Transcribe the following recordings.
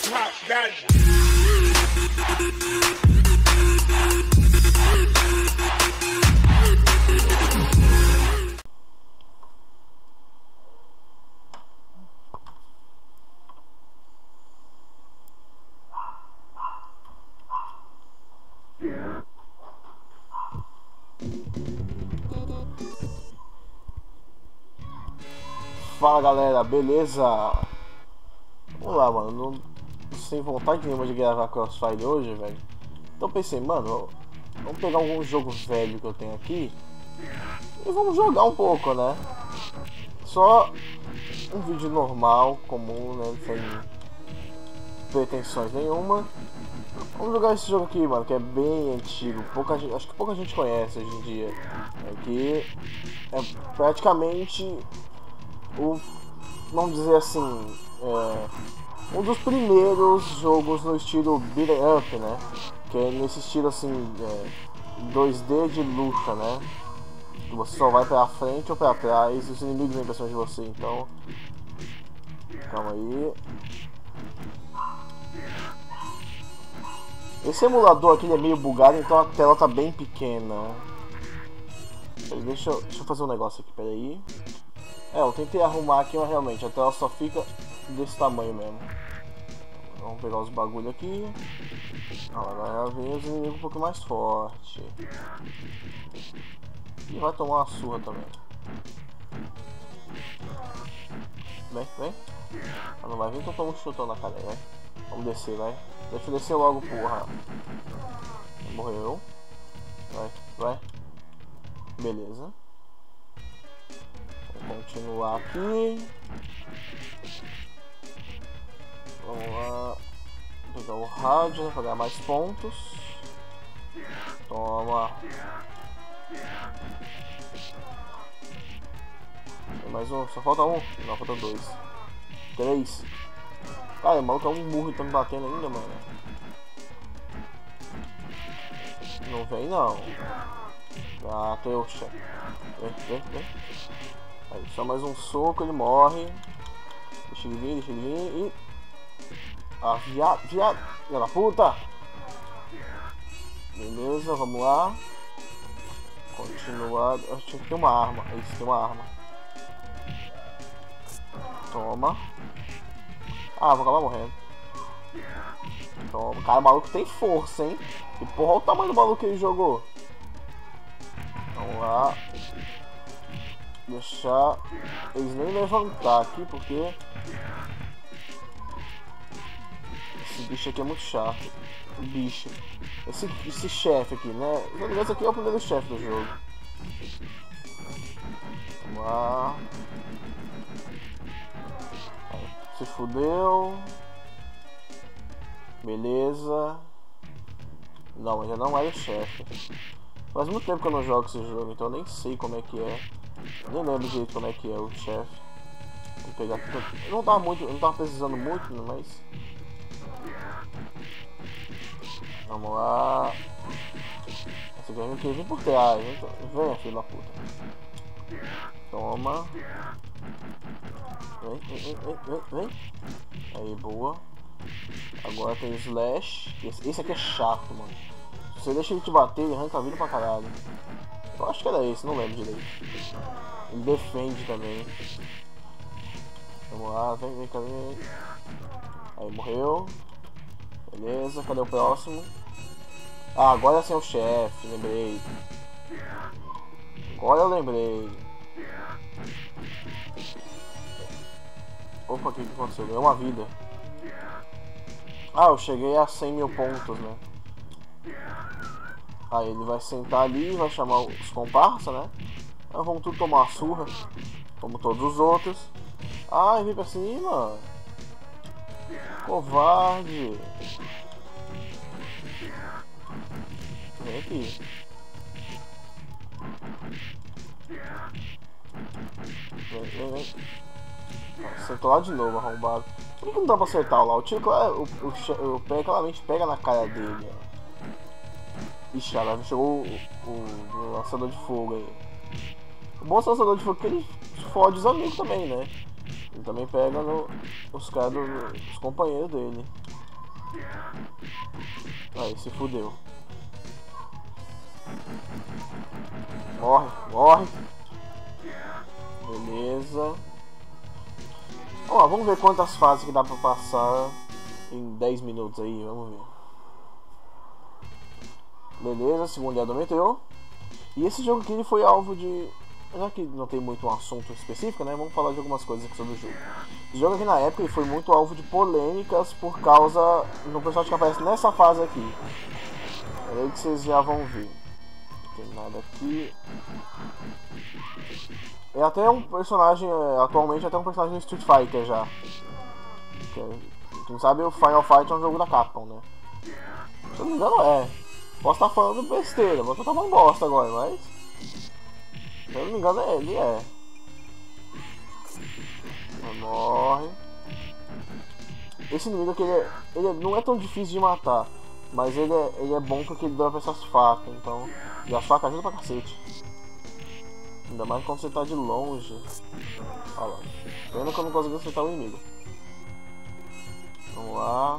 Fala galera, beleza? Vamos lá, mano, sem vontade nenhuma de gravar Crossfire hoje, velho. Então pensei, mano, vamos pegar algum jogo velho que eu tenho aqui e vamos jogar um pouco, né? Só um vídeo normal, comum, né? Sem pretensões nenhuma. Vamos jogar esse jogo aqui, mano, que é bem antigo. Acho que pouca gente conhece hoje em dia. Aqui é praticamente vamos dizer assim, um dos primeiros jogos no estilo beat'em up, né? Que é nesse estilo assim, 2D de luta, né? Que você só vai pra frente ou pra trás e os inimigos vêm pra cima de você, então... Calma aí. Esse emulador aqui ele é meio bugado, então a tela tá bem pequena. Deixa eu fazer um negócio aqui, peraí. Eu tentei arrumar aqui, mas realmente a tela só fica desse tamanho mesmo. Vamos pegar os bagulho aqui. Agora vem os inimigos um pouco mais forte. E vai tomar uma surra também. Vem. Não vai vir, então toma um chutão na cara, vai. Vamos descer, vai. Deixa eu descer logo, porra. Morreu. Vai. Beleza. Vou continuar aqui. Vamos lá. Pegar o rádio, né, pra ganhar mais pontos. Toma. Tem mais um, só falta um. Não, falta dois. 3. Cara, o maluco é um burro e tá me batendo ainda, mano. Não vem não. Ah, trouxa. Vem. Aí, só mais um soco, ele morre. Deixa ele vir e... Ah, viado, filha da puta! Beleza, vamos lá. Continuar. Eu tinha que ter uma arma. Isso, tem uma arma. Toma. Ah, vou acabar morrendo. Toma. Cara, o maluco tem força, hein? E porra, olha o tamanho do maluco que ele jogou. Vamos lá. Deixar eles nem levantar aqui, porque esse bicho aqui é muito chato. O bicho. Esse chefe aqui, né? Esse aqui é o primeiro chefe do jogo. Vamos lá. Se fudeu. Beleza. Não, ainda não é o chefe. Faz muito tempo que eu não jogo esse jogo, então eu nem sei como é que é. Nem lembro direito como é que é o chefe. Vou pegar tudo. Eu não tava precisando muito, mas... Vamos lá. Esse aqui eu queria vir por trás. Vem, filho da puta. Toma. Vem. Aí, boa. Agora tem o Slash. Esse aqui é chato, mano. Se você deixa ele te bater, ele arranca a vida pra caralho. Eu acho que era esse, não lembro direito. Ele defende também. Vamos lá, vem. Aí, morreu. Beleza, cadê o próximo? Ah, agora sim é o chefe, lembrei. Agora eu lembrei. Opa, o que aconteceu? Ganhei uma vida. Ah, eu cheguei a 100 mil pontos, né? Aí ele vai sentar ali, vai chamar os comparsas, né? Aí vamos tudo tomar uma surra, como todos os outros. Ai, vem pra cima. Covarde. Vem aqui. Vem. Acertou lá de novo, arrombado. Por que não dá pra acertar lá? O tiro, o pé claramente pega na cara dele, ó. Ixi, cara, chegou o lançador de fogo aí. O bom lançador de fogo é que ele fode os amigos também, né? Ele também pega os caras dos companheiros dele. Aí, se fudeu. Morre, morre. Beleza. Ó, vamos ver quantas fases que dá pra passar em 10 minutos aí, vamos ver. Beleza, segundo dia meteu. E esse jogo aqui ele foi alvo de... Já que não tem muito um assunto específico, né? Vamos falar de algumas coisas aqui sobre o jogo. Esse jogo aqui na época ele foi muito alvo de polêmicas por causa do personagem que aparece nessa fase aqui. É aí que vocês já vão ver. Não tem nada aqui. É até um personagem, atualmente até um personagem do Street Fighter já. Quem sabe o Final Fight é um jogo da Capcom, né? Se eu não me engano é. Posso estar falando besteira, posso estar falando bosta agora, mas... Se eu não me engano ele é. Morre. Esse inimigo aqui ele não é tão difícil de matar, mas ele é bom porque ele dropa essas facas, então... E as facas ajudam pra cacete. Ainda mais quando você tá de longe. Olha lá. Pena que eu não consegui acertar o inimigo. Vamos lá.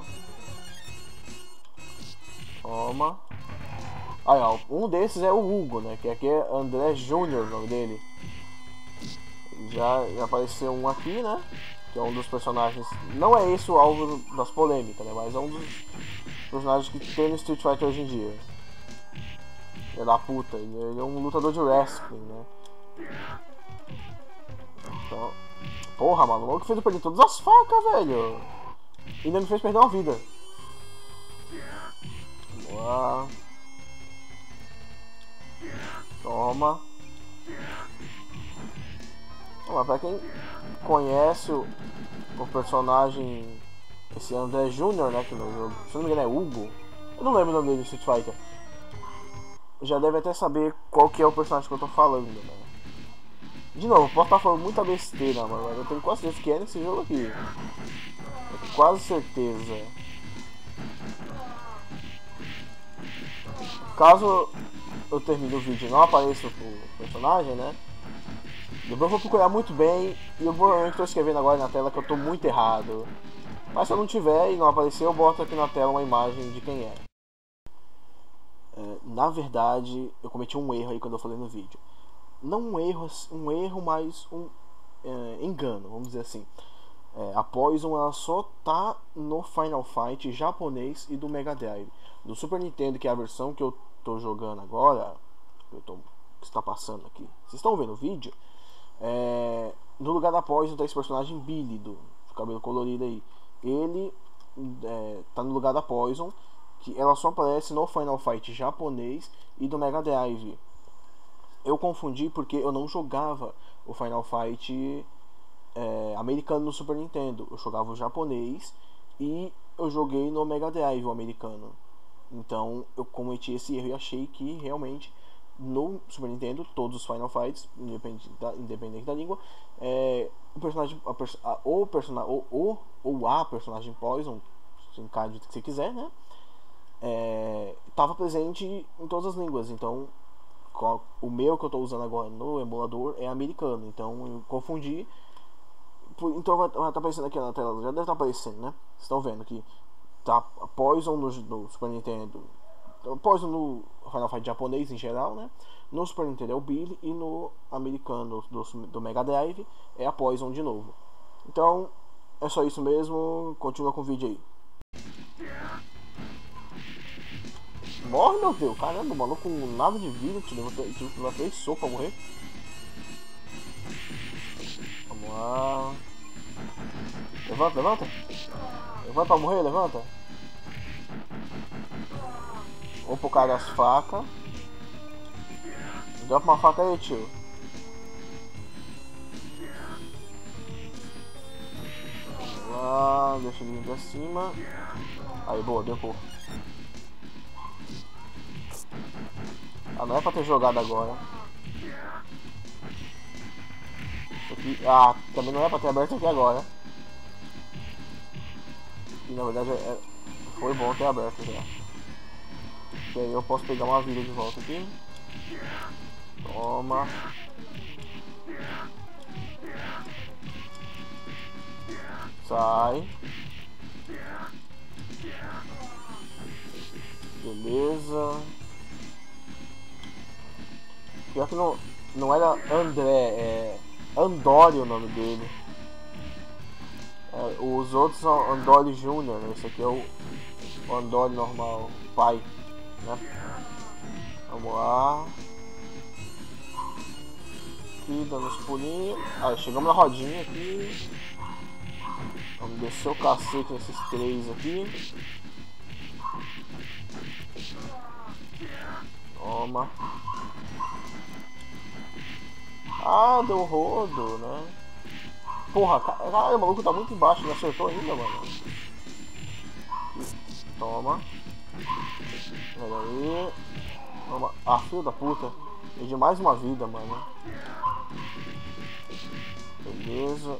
Toma. Aí, ó, um desses é o Hugo, né? Que aqui é André Júnior, o nome dele. Já apareceu um aqui, né? Que é um dos personagens. Não é esse o alvo das polêmicas, né? Mas é um dos personagens que tem no Street Fighter hoje em dia. Ele é da puta, ele é um lutador de wrestling, né? Então. Porra, mano, o maluco fez eu perder todas as facas, velho. E ainda me fez perder uma vida. Vamos lá. Toma. Vamos lá, pra quem conhece o personagem, esse André Júnior, né, que no jogo, se não me engano é Hugo, eu não lembro o nome dele do Street Fighter, já deve até saber qual que é o personagem que eu tô falando, né. De novo, posso estar falando muita besteira, mas eu tenho quase certeza que é nesse jogo aqui. Eu tenho quase certeza. Caso eu termine o vídeo e não apareça o personagem, né? Depois eu vou procurar muito bem e eu provavelmente estou escrevendo agora na tela que eu estou muito errado. Mas se eu não tiver e não aparecer, eu boto aqui na tela uma imagem de quem é. Na verdade, eu cometi um erro aí quando eu falei no vídeo. Não um erro, mas um engano, vamos dizer assim. A Poison ela só tá no Final Fight japonês e do Mega Drive. Do Super Nintendo, que é a versão que eu tô jogando agora, que está passando aqui. Vocês estão vendo o vídeo? No lugar da Poison tá esse personagem Billy, do cabelo colorido aí. Ele tá no lugar da Poison, que ela só aparece no Final Fight japonês e do Mega Drive. Eu confundi porque eu não jogava o Final Fight americano no Super Nintendo. Eu jogava o japonês e eu joguei no Mega Drive o americano. Então eu cometi esse erro e achei que realmente no Super Nintendo todos os Final Fights, independente da língua, o personagem, a personagem Poison, se encade o que você quiser, né? Estava presente em todas as línguas. Então o meu que eu estou usando agora no emulador é americano, então eu confundi. Então vai estar aparecendo aqui na tela, já deve estar aparecendo, né? Vocês estão vendo aqui, tá Poison no Super Nintendo, Poison no Final Fight japonês em geral, né? No Super Nintendo é o Billy e no americano do Mega Drive é a Poison de novo. Então é só isso mesmo, continua com o vídeo aí. Morre, meu Deus, caramba, o maluco com nada de vida, te levou 3 socos pra morrer. Vamos lá. Levanta, levanta. Levanta pra morrer, levanta. Vou pro cara das facas. Dropa uma faca aí, tio. Vamos lá, deixa ele vir pra cima. Aí, boa, deu pouco. Não é pra ter jogado agora. Aqui, também não é pra ter aberto aqui agora. E na verdade foi bom ter aberto já. E aí eu posso pegar uma vida de volta aqui. Toma. Sai. Beleza. Pior que não era André, é Andori o nome dele. Os outros são Andori Júnior, né? Esse aqui é o Andori normal, o pai, né? Vamos lá. Aqui, dando os pulinhos. Aí, chegamos na rodinha aqui. Vamos descer o cacete nesses três aqui. Toma. Ah, deu rodo, né? Porra, caralho, o maluco tá muito embaixo, não acertou ainda, mano. Toma. Pera aí. Toma. Ah, filho da puta. Perdi mais uma vida, mano. Beleza.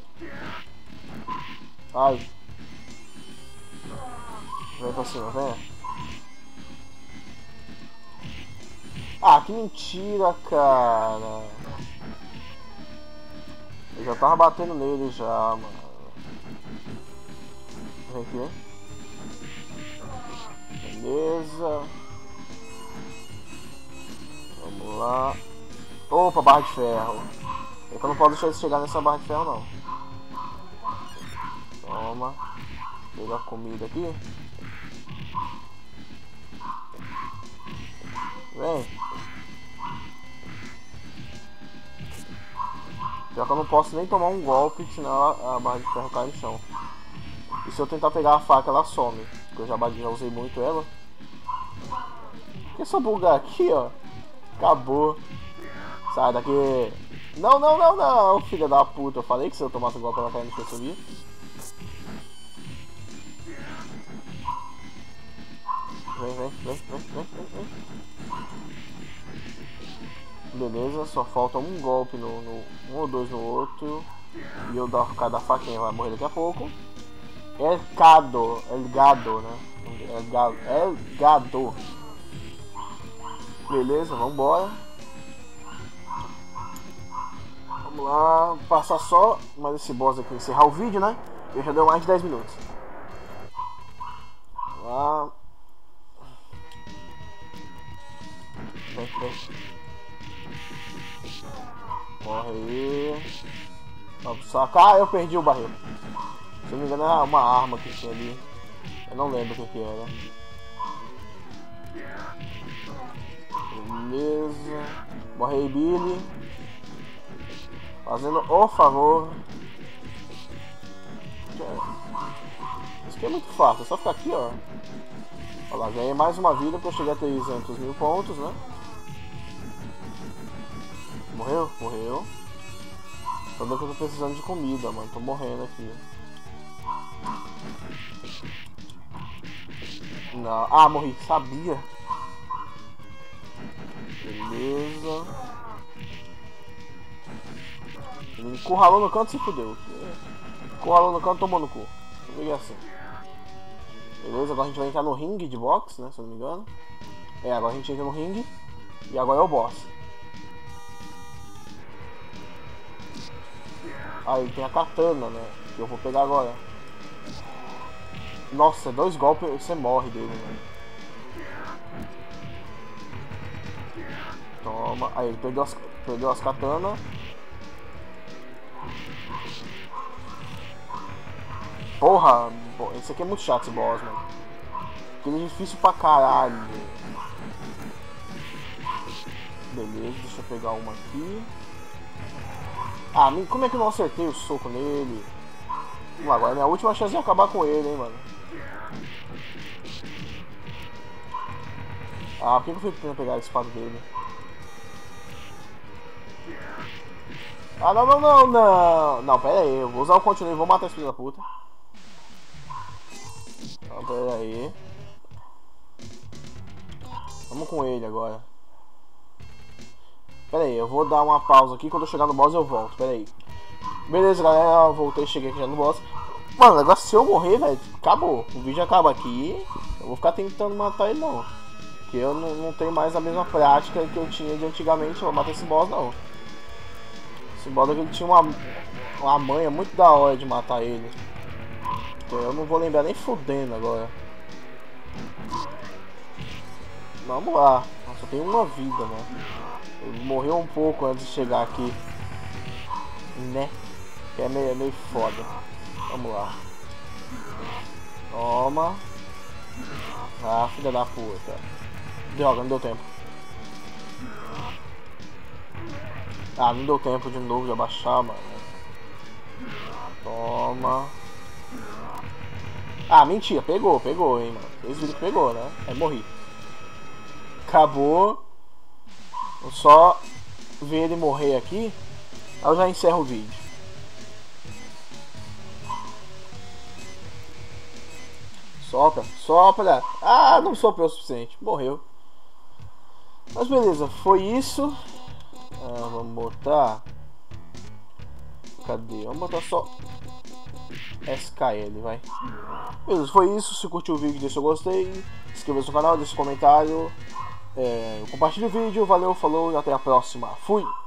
Ai. Vem pra cima, vem. Ah, que mentira, cara. Eu já tava batendo nele já, mano. Vem aqui. Beleza. Vamos lá. Opa, barra de ferro. É que eu não posso deixar ele chegar nessa barra de ferro, não. Toma. Vou pegar comida aqui. Vem. Já que eu não posso nem tomar um golpe, senão a barra de ferro cai no chão. E se eu tentar pegar a faca, ela some. Porque eu já usei muito ela. Porque se eu bugar aqui, ó. Acabou. Sai daqui. Não, não, não, não, filha da puta. Eu falei que se eu tomasse um golpe, ela caia no chão, subir. Vem. Beleza, só falta um golpe um ou dois no outro. E eu dar cada faquinha vai morrer daqui a pouco. El gado, né? El gado. Beleza, vambora. Vamos lá, passar só mais esse boss aqui, encerrar o vídeo, né? Eu já deu mais de 10 minutos. Vamos lá. Vem. Morre aí. Vamos sacar. Ah, eu perdi o barril. Se não me engano era uma arma que tinha ali. Eu não lembro o que era. Beleza. Morre aí, Billy. Fazendo o favor. Isso aqui é muito fácil. É só ficar aqui, ó. Olha lá, ganhei mais uma vida porque eu cheguei a 300 mil pontos, né? Morreu? Morreu. Só vendo que eu tô precisando de comida, mano. Tô morrendo aqui. Não. Ah, morri. Sabia. Beleza. Ele me encurralou no canto e se fudeu. Encurralou no canto e tomou no cu. Eu assim. Beleza, agora a gente vai entrar no ringue de boxe, né? Se eu não me engano. É, agora a gente entra no ringue. E agora é o boss. Aí tem a katana, né? Que eu vou pegar agora. Nossa, 2 golpes você morre dele, né? Toma. Aí ele perdeu as katanas. Porra, esse aqui é muito chato, esse boss, mano. Porque ele é difícil pra caralho. Beleza, deixa eu pegar uma aqui. Ah, como é que eu não acertei o soco nele? Vamos lá, agora é minha última chance de acabar com ele, hein, mano. Ah, por que eu fui tentando pegar a espada dele? Ah, não. Não, pera aí, eu vou usar o continue e vou matar esse filho da puta. Não, pera aí. Vamos com ele agora. Pera aí, eu vou dar uma pausa aqui. Quando eu chegar no boss eu volto, pera aí. Beleza, galera, eu voltei, cheguei aqui já no boss. Mano, o negócio, se eu morrer, velho, acabou. O vídeo acaba aqui. Eu vou ficar tentando matar ele, não. Porque eu não tenho mais a mesma prática que eu tinha de antigamente. Eu vou matar esse boss, não. Esse boss aqui, ele tinha uma manha muito da hora de matar ele. Então eu não vou lembrar nem fudendo agora. Vamos lá. Nossa, tem uma vida, mano. Ele morreu um pouco antes de chegar aqui. Né? Que é meio foda. Vamos lá. Toma. Ah, filha da puta. Droga, não deu tempo. Ah, não deu tempo de novo de abaixar, mano. Toma. Ah, mentira. Pegou, hein, mano. Vocês viram que pegou, né? Aí morri. Acabou. Vou só ver ele morrer aqui. Aí eu já encerro o vídeo. Sopra, sopra. Ah, não soprou o suficiente. Morreu. Mas beleza, foi isso. Ah, vamos botar. Cadê? Vamos botar só SKL, vai. Beleza, foi isso. Se curtiu o vídeo, deixa o gostei. Inscreva-se no canal, deixa um comentário. Compartilhe o vídeo. Valeu, falou e até a próxima. Fui!